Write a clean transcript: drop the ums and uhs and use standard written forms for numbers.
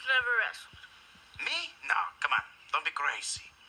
never wrestled. Me? No, come on. Don't be crazy.